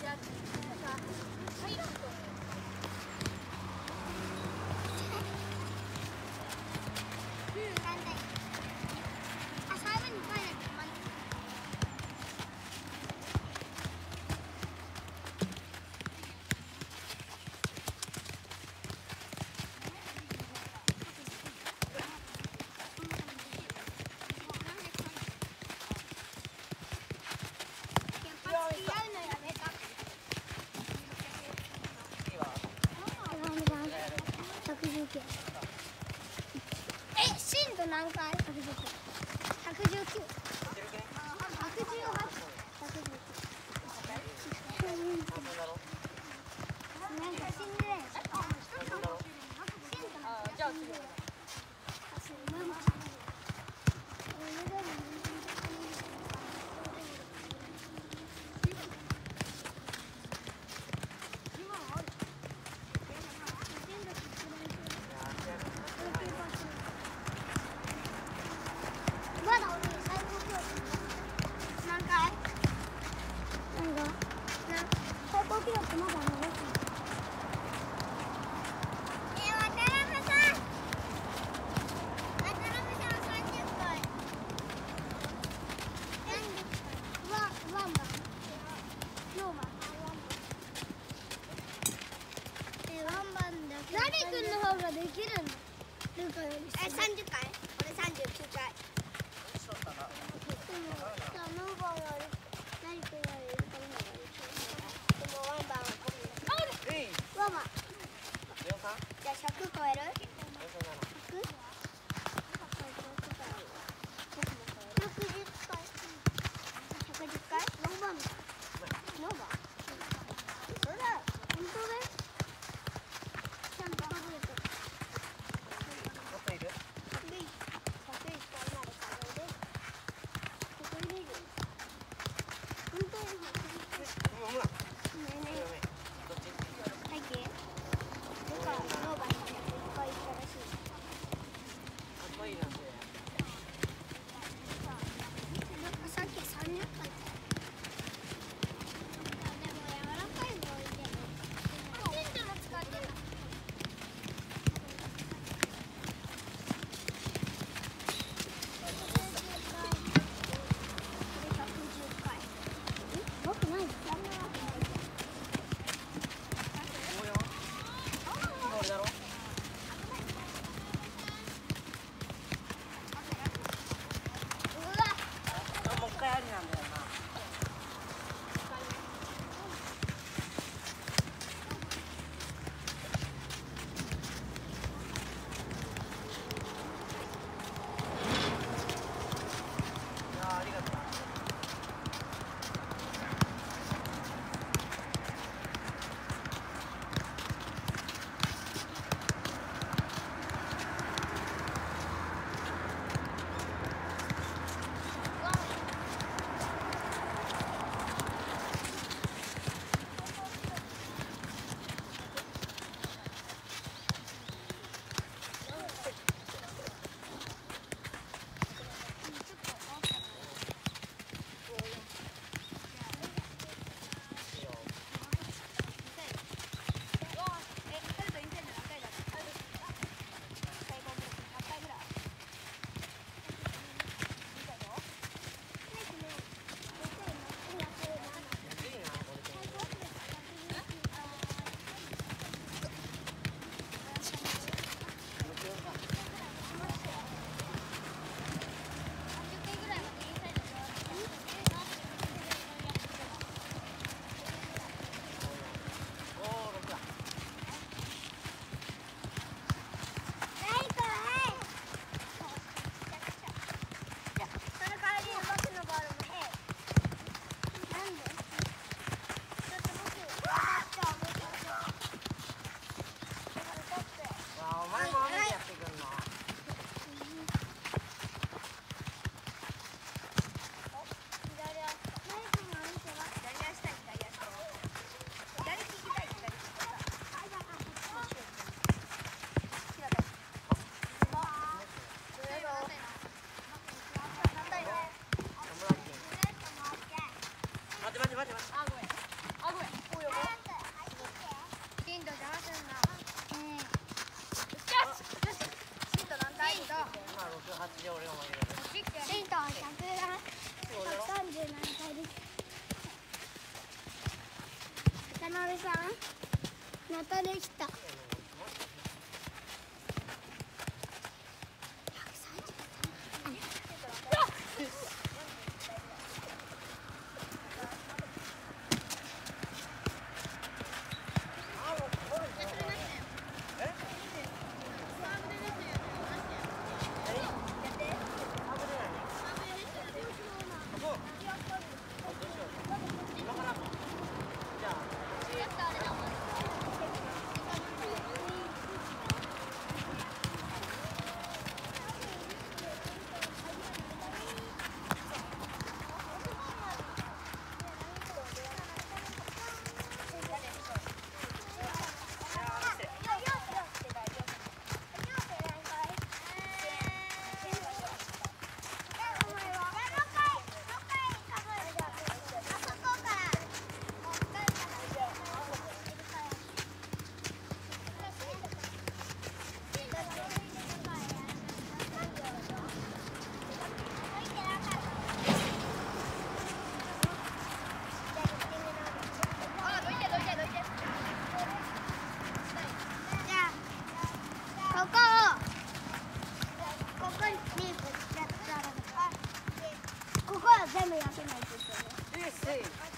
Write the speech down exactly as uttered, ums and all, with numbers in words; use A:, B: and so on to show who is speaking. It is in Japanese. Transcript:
A: え、震度何回？百十九。百十九。百十八。百十九。なんか死んでない。あ、じゃあ次。まだ俺最高記録何回？何が？最高記録まだ残ってる。え、渡辺さん。渡辺さん三十回。三十回。ワンワン番。四番。え、ワン番だけ。ナビ君の方ができるんだ。ルカより。え、三十回？俺三十九回。じゃあ百超える？百？百十回。百十回？四番だ。四番。それだ。本当だよ。ちゃんと数えてる。もっといる？百いっかいまで数える。百入れる。本当に百入れる。ねえねえ。どっち？はいけ。ルカノーバンさんがいっぱいいったらしい。かっこいいなそれ。なんかさっきさんじゅっかい。でも柔らかいの置いてる。テントも使ってた。僕ない。だろ？もう一回ありなんだよな。いやありがとう。待って待って待って待って。あ、ごめん。
B: あ、ごめん。こうよ。ヒント邪魔すんな。よし。ヒント何回？ヒント。
C: 今六八で俺が負ける。
A: ヒント百三十何回です。渡辺さん、またできた。ここは全部焼けないといけない。